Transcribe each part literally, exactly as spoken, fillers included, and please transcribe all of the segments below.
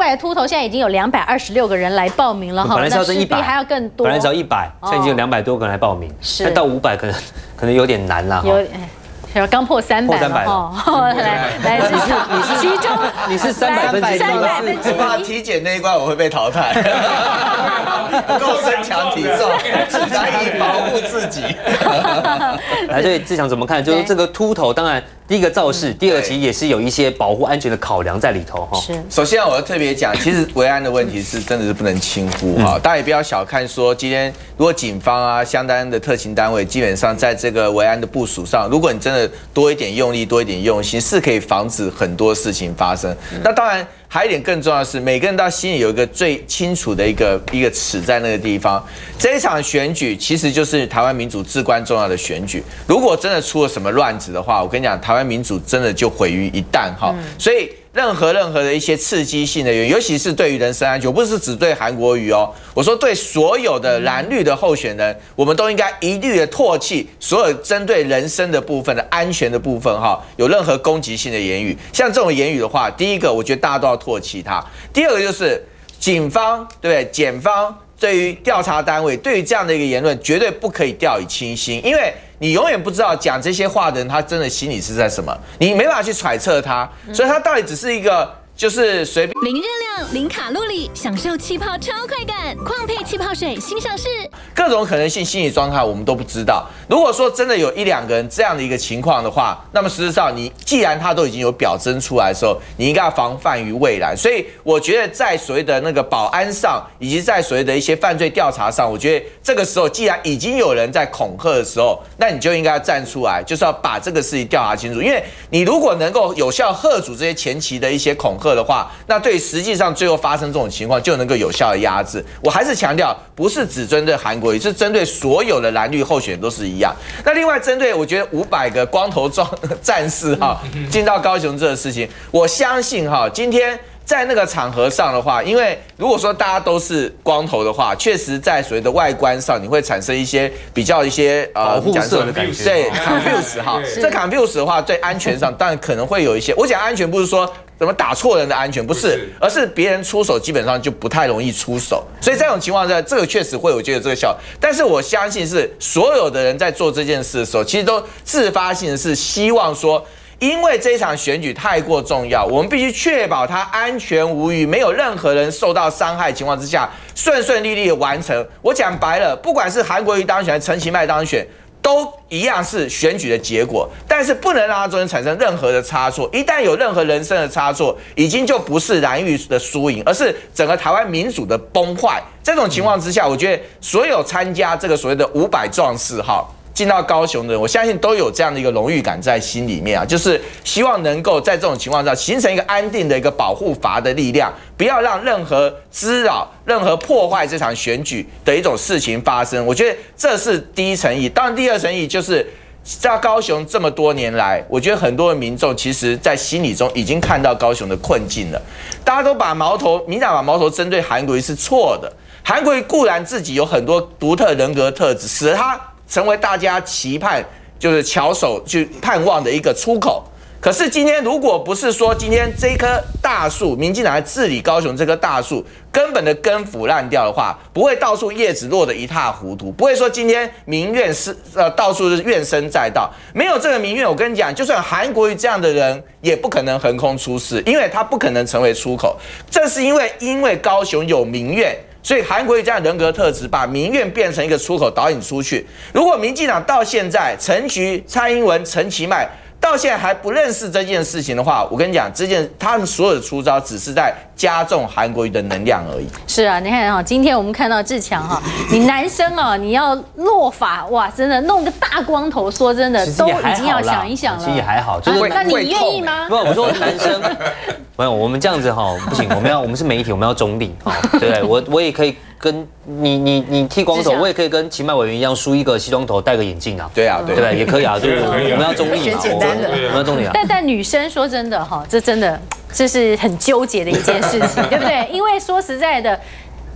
百秃头，现在已经有两百二十六个人来报名了哈。 本来是要挣一百， 还要更多。 本来只要一百，现在已经有两百多个人来报名， 是。 但到五百可能可能有点难啦。 有。刚破三百了哈，来来，你是你是其中你是三百分之三百分之我怕体检那一关我会被淘汰，不够身强体重，难以保护自己。 来，所以志强怎么看？就是这个秃头，当然第一个造势，第二其实也是有一些保护安全的考量在里头哈。 是。 首先我要特别讲，其实维安的问题是真的是不能轻忽哈，大家也不要小看说今天如果警方啊相当的特勤单位，基本上在这个维安的部署上，如果你真的多一点用力，多一点用心，是可以防止很多事情发生。那当然，还有一点更重要的是，每个人到心里有一个最清楚的一个一个尺在那个地方。这一场选举其实就是台湾民主至关重要的选举。如果真的出了什么乱子的话，我跟你讲，台湾民主真的就毁于一旦哈。所以。任何任何的一些刺激性的原因，尤其是对于人身安全，我不是只对韩国瑜哦，我说对所有的蓝绿的候选人，我们都应该一律的唾弃所有针对人身的部分的安全的部分哈，有任何攻击性的言语，像这种言语的话，第一个我觉得大家都要唾弃它，第二个就是警方对不对，检方对于调查单位对于这样的一个言论，绝对不可以掉以轻心，因为。你永远不知道讲这些话的人，他真的心里是在什么，你没办法去揣测他，所以他到底只是一个就是随便。 零热量、零卡路里，享受气泡超快感，矿配气泡水新上市。 各种可能性、心理状态我们都不知道。如果说真的有一两个人这样的一个情况的话，那么事实上你既然他都已经有表征出来的时候，你应该要防范于未然。所以我觉得在所谓的那个保安上，以及在所谓的一些犯罪调查上，我觉得这个时候既然已经有人在恐吓的时候，那你就应该要站出来，就是要把这个事情调查清楚。因为你如果能够有效吓阻这些前期的一些恐吓的话，那对实际上最后发生这种情况就能够有效的压制。我还是强调，不是只针对韩国瑜，是针对所有的蓝绿候选人都是一样。那另外针对我觉得五百个光头壮战士哈进到高雄这个事情，我相信哈今天。在那个场合上的话，因为如果说大家都是光头的话，确实在所谓的外观上，你会产生一些比较一些呃保护色的感觉， 对 confuse 哈，这 confuse 的话，对安全上当然可能会有一些。我讲安全不是说怎么打错人的安全，不是，而是别人出手基本上就不太容易出手，所以这种情况下，这个确实会有觉得这个效果。但是我相信是所有的人在做这件事的时候，其实都自发性的是希望说。因为这场选举太过重要，我们必须确保它安全无虞，没有任何人受到伤害情况之下，顺顺利利的完成。我讲白了，不管是韩国瑜当选还是陈其迈当选，都一样是选举的结果，但是不能让它中间产生任何的差错。一旦有任何人生的差错，已经就不是蓝绿的输赢，而是整个台湾民主的崩坏。这种情况之下，我觉得所有参加这个所谓的五百壮士哈。进到高雄的人，我相信都有这样的一个荣誉感在心里面啊，就是希望能够在这种情况下形成一个安定的一个保护阀的力量，不要让任何滋扰、任何破坏这场选举的一种事情发生。我觉得这是第一层意，当然第二层意就是在高雄这么多年来，我觉得很多的民众其实在心理中已经看到高雄的困境了，大家都把矛头，民进党把矛头针对韩国瑜是错的。韩国瑜固然自己有很多独特人格特质，使得他成为大家期盼，就是翘首去盼望的一个出口。可是今天，如果不是说今天这棵大树，民进党来治理高雄这棵大树根本的根腐烂掉的话，不会到处叶子落得一塌糊涂，不会说今天民怨是呃到处是怨声载道。没有这个民怨，我跟你讲，就算韩国瑜这样的人，也不可能横空出世，因为他不可能成为出口。这是因为因为高雄有民怨。所以韩国瑜这样人格特质，把民怨变成一个出口，导引出去。如果民进党到现在，陈菊、蔡英文、陈其迈到现在还不认识这件事情的话，我跟你讲，这件他们所有的出招，只是在加重韩国瑜的能量而已。 是啊，你看哈，今天我们看到志强哈，你男生啊，你要落发哇，真的弄个大光头，说真的，都已经要想一想了。 其实也还好，就是那你愿意吗？ 不，我说男生，没有，我们这样子哈不行，我们要我们是媒体，我们要中立哈，对不对？我我也可以。跟你你你剃光头，我也可以跟其迈委员一样梳一个西装头，戴个眼镜啊。 对啊，对对，也可以啊，就是我们要中立嘛， 简单的， 我们要中立啊。 但但女生说真的哈，这真的这是很纠结的一件事情，对不对？因为说实在的。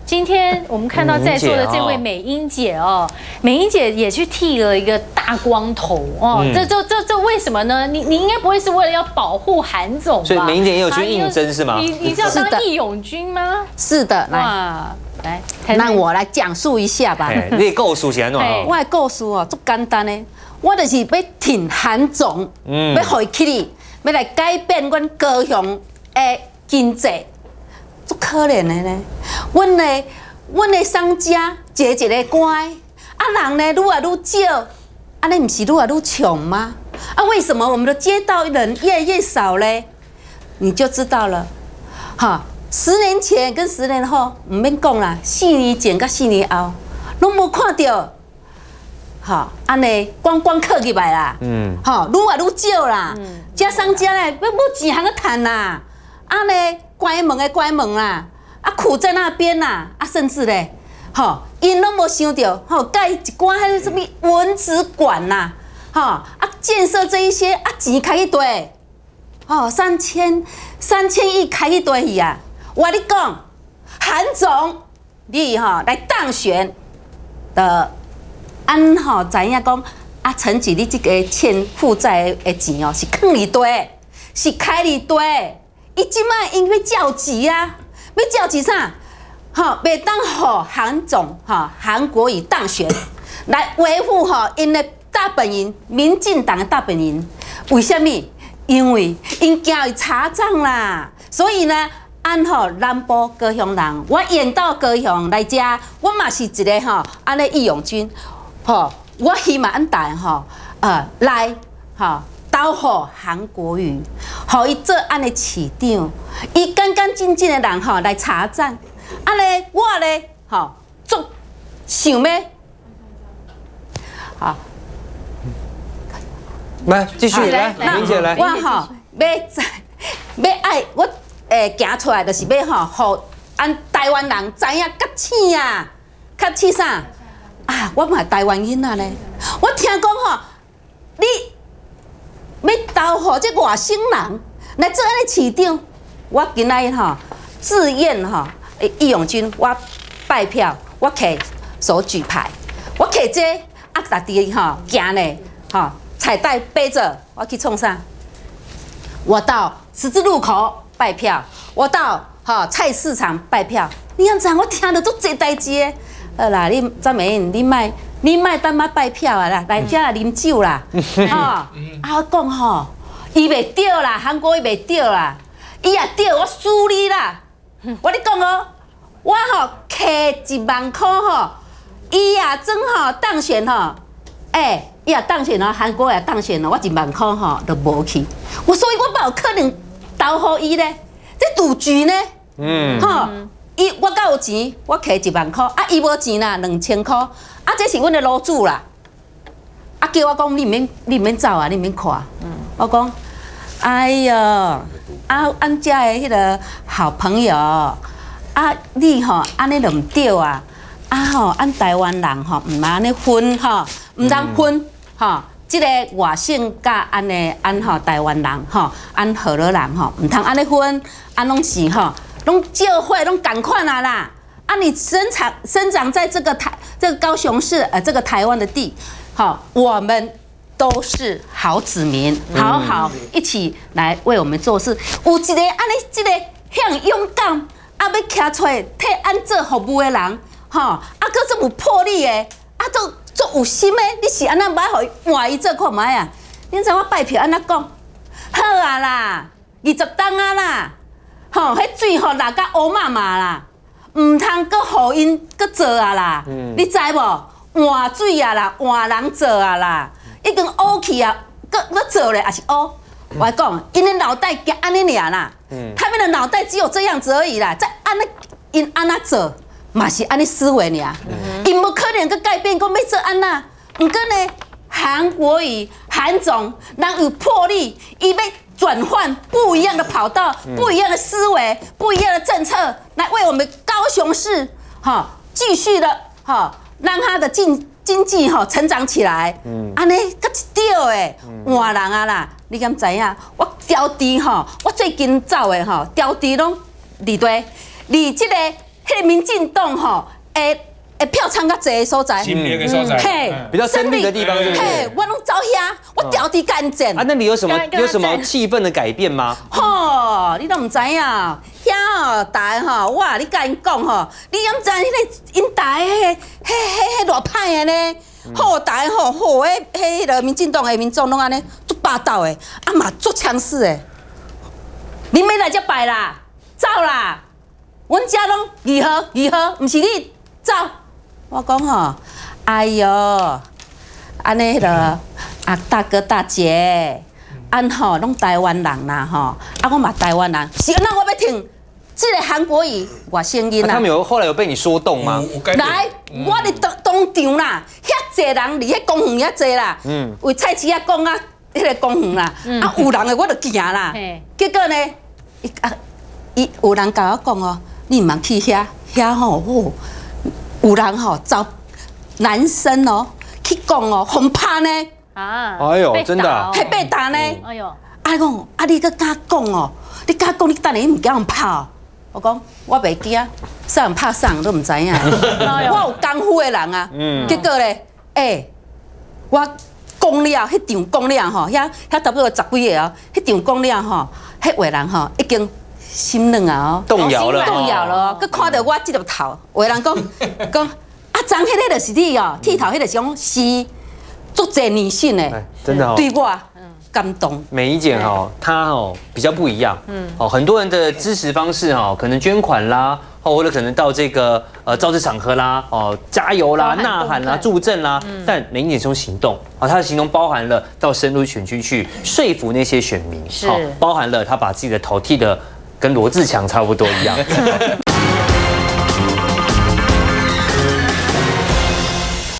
今天我们看到在座的这位美英姐哦，美英姐也去剃了一个大光头哦，这这这这为什么呢？你你应该不会是为了要保护韩总吧？ 所以美英姐也有去应征是吗？ 你你是要当义勇军吗？ 是的， 哇，来， 让我来讲述一下吧。 你的故事是安怎？ 我的故事哦，足简单的，我就是要挺韩总，嗯，要回去你，要来改变阮高雄的经济。足可怜的呢，阮的阮的商家一个一个乖，啊人呢愈来愈少，啊你不是愈来愈穷吗？啊为什么我们的街道人越来越少呢？你就知道了，哈，十年前跟十年后唔免讲啦，四年前跟四年后，拢无看到，哈，安尼观光客入来啦，嗯，哈，愈来愈少啦，嗯，这商家呢要要钱通个赚啦，安尼。关门的关门啦，啊苦在那边啦，啊甚至咧，吼，因拢无想到，吼盖一寡迄个什么文史馆啦，吼啊建设这一些啊钱开一堆，吼三千三千亿开一堆去啊！我跟你讲，韩总你吼来当选的，安吼知影讲啊，陈吉你这个欠负债的钱哦是坑一堆，是开一堆。伊即摆因要召集啊，要召集啥？吼，袂当互韩总吼韩国瑜当选，来维护吼因的大本营，民进党的大本营。为什么？因为因惊伊查账啦，所以呢，按吼南部高雄人，我演到高雄来遮，我嘛是一个吼安尼义勇军，吼，我希望安大吼呃来吼。导护韩国瑜，互伊做安尼市长，伊干干净净的人吼来查账，安尼我咧吼做想要，好， 来继续来，明姐来， 我吼要要爱我诶行出来，就是要吼，互按台湾人知影较醒啊，较醒啥啊？我嘛台湾囡仔呢，我听讲吼，你。要投互这外省人来做安尼市长，我今仔日吼自愿吼义勇军，我拜票，我摕手举牌，我摕这啊，逐滴吼行咧吼彩带背着，我去创啥？我到十字路口拜票，我到吼菜市场拜票。你安怎？我听到足侪代志的。好啦，你张美英，你莫。你莫等我拜票啊啦，来遮来啉酒啦，吼！啊我讲吼，伊袂对啦，韩国伊袂对啦，伊也对我输你啦。我咧讲哦，我吼摕一万块吼，伊也真吼当选吼，哎，伊也当选哦，韩国也当选哦，我一万块吼都无去。我所以我冇可能投互伊咧，这赌局呢，嗯，吼，伊我敢有钱，我摕一万块，啊，伊无钱啦，两千块。啊，这是阮的楼主啦！啊，叫我讲，你唔免，你唔免走啊，你唔免看。嗯，我讲，哎呀，啊，俺家的迄个好朋友，啊，你吼安尼就唔对啊！啊吼，俺台湾人吼唔安尼分吼，唔通分吼。即个外省甲安尼安吼台湾人吼，安荷兰人吼，唔通安尼分，安拢是吼，拢教会拢共款啊啦！啊，你生长生长在这个台这个高雄市呃这个台湾的地，好，我们都是好子民，好好一起来为我们做事。有一个安尼，这个向勇敢，啊要徛出来替咱做服务的人，吼，啊，搁这有魄力的，啊，做做有心的，你是安那买互伊换伊做看卖啊？恁知我拜票安那讲？好啊啦，二十档啊啦，吼，迄水吼落甲乌麻麻啦。唔通搁互因搁做啊啦，嗯、你知无？换水啊啦，换人做啊啦，已经乌去啊，搁搁做咧，也是乌。我讲，因的脑袋夹安尼尔啦，嗯、他们的脑袋只有这样子而已啦，在安尼因安那做，嘛是安尼思维尔，因无可能搁改变讲要做安那。毋过呢，韩国瑜韩总人有魄力，伊要。转换不一样的跑道，不一样的思维，不一样的政策，来为我们高雄市哈继续的哈让它的经经济哈成长起来。嗯，安尼较一条诶，换人啊啦，你敢知影？我调地哈，我最近走的哈调地拢离对，离这个迄个民进党吼，诶。诶，票仓较济的所在， 新别的所在， 嘿， 比较深绿的地方，对不对？ 嘿，我拢走遐，我调低干净。 啊，那里有什么有什么气氛的改变吗？ 吼，你都唔知影，遐哦，大吼，我你甲因讲吼，你敢知迄个因大迄迄迄迄偌歹的呢？好大吼，好，迄迄个民进党的民众拢安尼，足霸道的，啊嘛足强势的。你要来这摆啦，走啦！阮遮拢如何如何，唔是你走。我讲吼，哎哟，安尼了啊，大哥大姐，安吼拢台湾人啦吼，啊我嘛台湾人，是那我要听这个韩国语我声音啦。 他们有后来有被你说动吗？ 来，我伫当当场啦，遐济人伫遐公园遐济啦，嗯，为菜市仔讲啊，迄个公园啦，啊有人的我就行啦，结果呢，伊啊伊有人甲我讲哦，你唔通去遐，遐吼哦。有人吼找男生哦去讲哦，轰趴呢啊！ 哎呦，真的， 还被打呢！ 哎呦， 啊讲啊，你搁敢讲哦？你敢讲你等下你唔惊人拍哦？我讲我袂惊，啥人拍啥人都唔知影。我有功夫的人啊，结果咧，诶，我讲了，迄场讲了吼，遐遐差不多十几个哦，迄场讲了吼，迄位人吼已经。心软啊！哦， 动摇了， 动摇了哦！佮看到我这个头，有人讲讲啊，张迄个就是你哦，剃头迄个是讲是足侪女性的， 真的哦， 对我感动。 美仪姐哈，她哦比较不一样，嗯，哦，很多人的支持方式哈，可能捐款啦，哦，或者可能到这个呃造势场合啦，哦，加油啦、呐喊啦、助阵啦，但美仪姐是用行动啊，她的行动包含了到深入选区去说服那些选民， 是， 包含了她把自己的头剃的。跟罗志强差不多一样。